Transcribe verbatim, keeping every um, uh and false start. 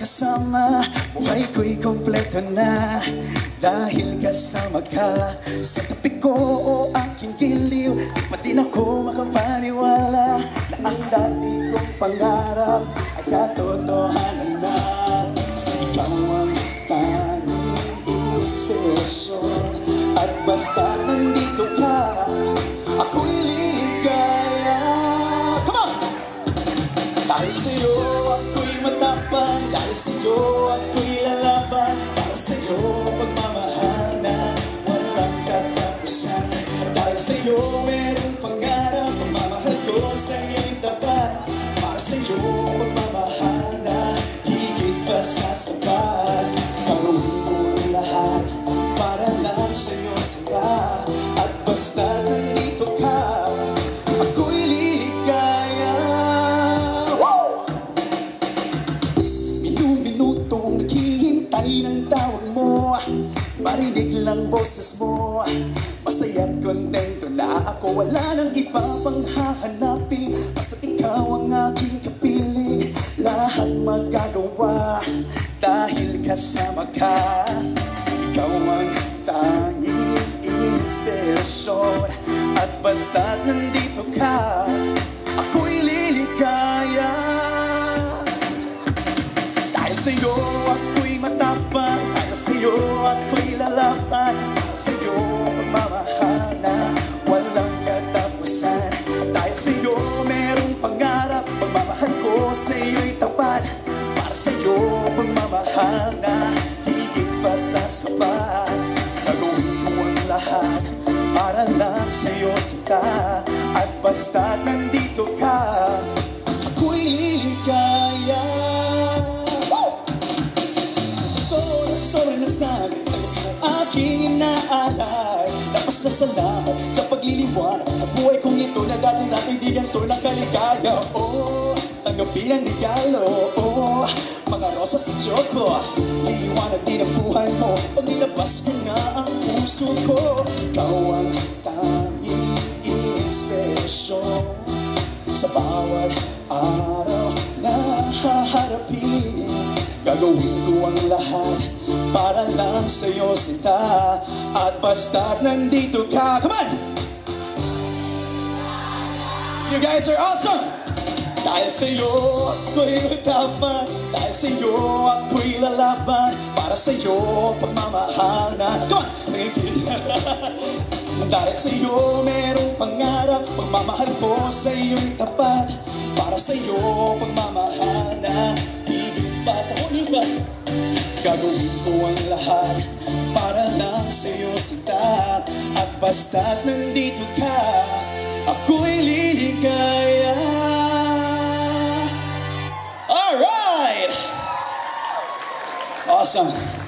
kasama, buhay ko'y kompleto na. Dahil kasama ka sa tabi ko o aking giliw, di pa din ako makapaniwala na ang dati kong pangarap ay katotohanan na. Ikaw ang tanging inspirasyon, at basta nandito ka, ako'y liligaya. Come on! Dahil sa'yo ako'y matapang, dahil sa'yo ako'y lalaban, dahil sa'yo pagmamahal na walang katapusan. Dahil sa'yo merong pangarap, pagmamahal ko sa'yo'y tapat. Para sa'yo pagmamahal na higit pa sa sapat. Gagawin ko ang lahat para lang sa'yo sila, at basta nandito ka, ako'y liligaya. Minum-minutong naghihintay ng tawag mo, marinig lang boses mo, masaya't kontento na ako. Wala nang iba pang hahanapin, basta't ikaw ang aking kapiling. Lahat magagawa dahil kasama ka. Ikaw ang tanging inspirasyon, at basta't nandito ka, ako'y liligaya. Dahil sa'yo ako'y matapang, dahil sa'yo ako'y lalaban, dahil sa'yo pagmamahal na walang katapusan. Dahil sa'yo merong pangarap, pagmamahal ko sa'yo'y tapat. Para sa'yo pagmamahal na higit pa sa sapat. Gagawin ko ang lahat para lang sa'yo sita, at basta't nandito ka, ako'y liligaya. Sobrang nasaan, tanggapin ang aking inaalay. Napasasalamat sa pagliliwanag sa buhay kong ito, na dati-dati di ganito lang kaligaya. Oh, tanggapin ang regalo, oh, mga rosas at choco. Liliwanag din ang buhay mo pag nilabas ko na ang puso ko. Ikaw ang tanging inspirasyon sa bawat araw na haharapin. Gagawin ko ang lahat para lang sa'yo sinta, at basta't nandito ka. Come on! You guys are awesome! Dahil sa'yo ako'y matapang, dahil sa'yo ako'y lalaban, para sa'yo pagmamahal na. Come on! Dahil sa'yo merong pangarap, pagmamahal ko sa'yo'y tapat. Para sa'yo pagmamahal na higit pa sa huli pa. Gagawin ko ang lahat para lang sa'yo sinta, at basta't nandito ka, ako'y liligaya. Alright! Awesome!